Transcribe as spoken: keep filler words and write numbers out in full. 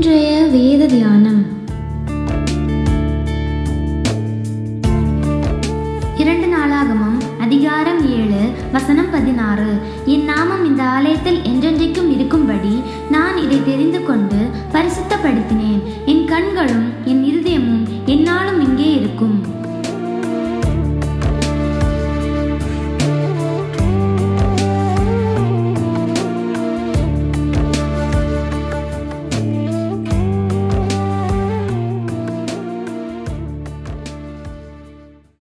இன்றைய வேத தியானம் இரண்டு நாளாகமம் அதிகாரம் ஏழு வசனம் பதினாறு. என் நாமம் இந்த ஆலயத்தில் என்றென்றைக்கும் இருக்கும்படி நான் இதை தெரிந்து கொண்டு பரிசுத்தப்படுத்தினேன். என் கண்களும் என்